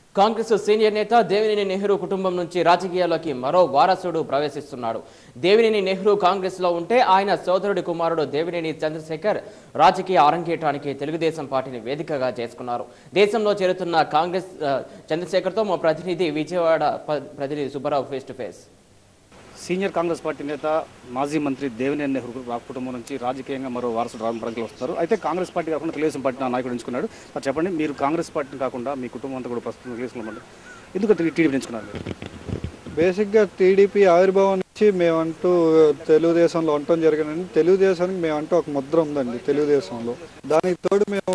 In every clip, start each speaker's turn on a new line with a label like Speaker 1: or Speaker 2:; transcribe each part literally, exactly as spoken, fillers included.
Speaker 1: Congress senior నేత దేవినేని నెహ్రూ కుటుంబం నుంచి రాజకీయాల్లోకి మరో వారసుడు ప్రవేశిస్తున్నాడు. దేవినేని నెహ్రూ కాంగ్రెస్ లో ఉంటే ఆయన సోదరుడి కుమారుడు దేవినేని చంద్రశేఖర్ రాజకీయ అరంగేట్రానికి తెలుగుదేశం పార్టీని వేదికగా చేసుకున్నారు. దేశంలో చేరుతున్న కాంగ్రెస్ చంద్రశేఖర్తో మా ప్రతినిధి విజయవాడ ప్రతినిధి Subbarao face to face.
Speaker 2: Senior Congress party నేత మాజీ మంత్రి దేవినేని నెహ్రూ కుటుంబం నుంచి రాజకీయంగా మరో వారసుడు రామపడంలో వస్తారు. అయితే కాంగ్రెస్ పార్టీ కాకుండా తెలుగుదేశం పార్టీ నాయకుడు ఎంచుకున్నాడు. మరి చెప్పండి, మీరు కాంగ్రెస్ పార్టీని కాకుండా మీ కుటుంబం అంతా కూడా ప్రస్తుతం తెలుగుదేశంలో ఉన్నారు, ఎందుకు టీడీపీ ఎంచుకున్నారు?
Speaker 3: బేసిక్గా టీడీపీ ఆవిర్భావం నుంచి మేమంటూ తెలుగుదేశంలో ఉండటం జరిగిందండి. తెలుగుదేశానికి మేమంటూ ఒక ముద్ర ఉందండి తెలుగుదేశంలో. దానికి తోడు మేము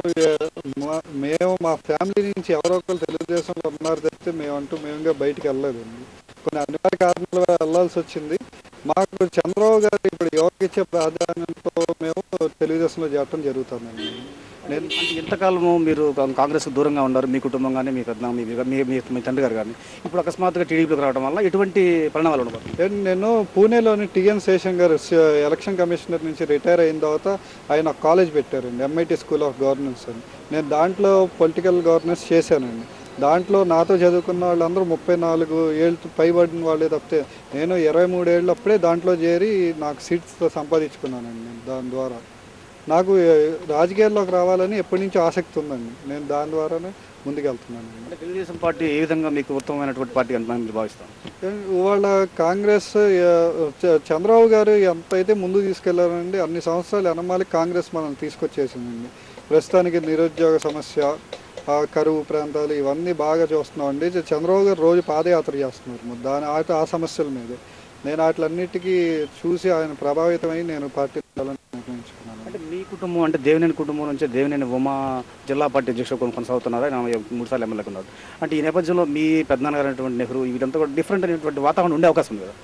Speaker 3: మేము మా ఫ్యామిలీ నుంచి ఎవరో ఒకరు తెలుగుదేశంలో ఉన్నారు తప్పితే మేమంటూ మేముగా బయటికి వెళ్ళలేదండి. కొన్ని అనివార్య కారణాల వల్ల వెళ్ళాల్సి వచ్చింది. మాకు చంద్రబాబు గారు ఇప్పుడు యువతకి ఇచ్చే ప్రాధాన్యంతో మేము తెలుగుదేశంలో చేరటం జరుగుతుందండి.
Speaker 2: నేను ఎంతకాలము మీరు కాంగ్రెస్కి దూరంగా ఉన్నారు, మీ కుటుంబం కానీ మీ పెద్ద మీ మీ తండ్రి గారు కానీ, ఇప్పుడు అకస్మాత్తుగా టీడీపీలోకి రావడం వల్ల ఎటువంటి పరిణామాలు ఉండవు?
Speaker 3: నేను పూణేలోని టిఎన్ శేషన్ గారు ఎలక్షన్ కమిషనర్ నుంచి రిటైర్ అయిన తర్వాత ఆయన కాలేజ్ పెట్టారండి, ఎంఐటి స్కూల్ ఆఫ్ గవర్నెన్స్ అని. నేను దాంట్లో పొలిటికల్ గవర్నెన్స్ చేశానండి. దాంట్లో నాతో చదువుకున్న వాళ్ళందరూ ముప్పై నాలుగు ఏళ్ళు పైబడిన వాళ్ళే తప్పితే నేను ఇరవై మూడు ఏళ్ళు అప్పుడే దాంట్లో చేరి నాకు సీట్స్ సంపాదించుకున్నానండి. నేను దాని ద్వారా నాకు రాజకీయాల్లోకి రావాలని ఎప్పటి నుంచో ఆసక్తి ఉందండి. నేను దాని ద్వారానే ముందుకెళ్తున్నాను.
Speaker 2: అంటే తెలుగుదేశం పార్టీ ఏ విధంగా మీకు ఉత్తమమైనటువంటి పార్టీ అని మీరు భావిస్తాను?
Speaker 3: ఇవాళ కాంగ్రెస్ చంద్రబాబు గారు ఎంత అయితే ముందుకు తీసుకెళ్లారండి, అన్ని సంవత్సరాలు ఎనమాలి కాంగ్రెస్ మనల్ని తీసుకొచ్చేసిందండి. ప్రస్తుతానికి నిరుద్యోగ సమస్య, కరువు ప్రాంతాలు ఇవన్నీ బాగా చూస్తున్నామండి. చంద్రబాబు గారు రోజు పాదయాత్ర చేస్తున్నారు దాని ఆ సమస్యల మీదే. నేను వాటిలన్నిటికీ చూసి ఆయన ప్రభావితమై నేను పార్టీ నిర్ణయించుకున్నాను.
Speaker 2: అంటే మీ కుటుంబం అంటే దేవినేని కుటుంబం నుంచి దేవినేని ఉమా జిల్లా పార్టీ అధ్యక్షుడు కొనసాగుతున్నారు, ఆయన మూడు సార్లు ఎమ్మెల్యేగా ఉన్నారు. అంటే ఈ నేపథ్యంలో మీ పెద్దనాన్నగారు అయినటువంటి నెహ్రూ వీటంతా కూడా డిఫరెంట్ అయినటువంటి వాతావరణం ఉండే అవకాశం ఉంది కదా?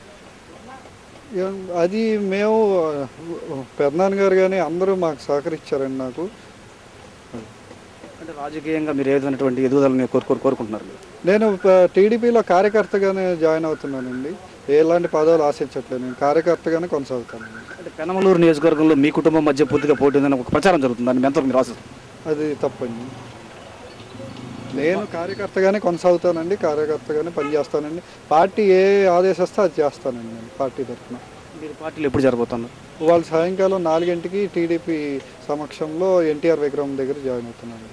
Speaker 3: అది మేము పెద్దనాన్నగారు కానీ అందరూ మాకు సహకరించారండి. నాకు
Speaker 2: అంటే రాజకీయంగా మీరు ఏ విధమైనటువంటి ఎదుగుదలని కోరుకోరు కోరుకుంటున్నారు?
Speaker 3: నేను టీడీపీలో కార్యకర్తగానే జాయిన్ అవుతున్నానండి. ఎలాంటి పదవులు ఆశించట్లేదు, నేను కార్యకర్తగానే కొనసాగుతానండి.
Speaker 2: అంటే పెనమలూరు నియోజకవర్గంలో మీ కుటుంబం మధ్య పూర్తిగా పోటీ ఉందని ఒక ప్రచారం జరుగుతుంది, దాన్ని ఎంతవరకు మీరు ఆశిస్తారు?
Speaker 3: అది తప్పండి. నేను కార్యకర్తగానే కొనసాగుతానండి, కార్యకర్తగానే పనిచేస్తానండి. పార్టీ ఏ ఆదేశిస్తే అది చేస్తానండి నేను పార్టీ తరఫున.
Speaker 2: మీరు పార్టీలు ఎప్పుడు జరగబోతున్నారు?
Speaker 3: వాళ్ళు సాయంకాలం నాలుగింటికి టీడీపీ సమక్షంలో ఎన్టీఆర్ విగ్రహం దగ్గర జాయిన్ అవుతున్నాను.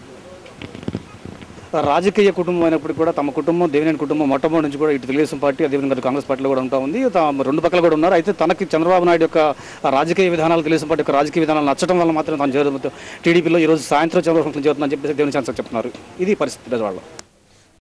Speaker 2: రాజకీయ కుటుంబం అయినప్పుడు కూడా తమ కుటుంబం దేవినేని కుటుంబం మొట్టమొదటి నుంచి కూడా ఇటు తెలుగుదేశం పార్టీ అదేవిధంగా కాంగ్రెస్ పార్టీలో కూడా ఉంటా ఉంది, రెండు పక్కల కూడా ఉన్నారు. అయితే తనకి చంద్రబాబు నాయుడు యొక్క రాజకీయ విధానాలు తెలుగుదేశం పార్టీ యొక్క రాజకీయ విధానాలు నచ్చడం వల్ల మాత్రం తను టీడీపీలో ఈరోజు సాయంత్రం చంద్రబాబు చేరుతుందని చెప్పేసి దేవినేని చంద్రశేఖర్ చెప్తున్నారు. ఇది పరిస్థితి బెజవాడలో.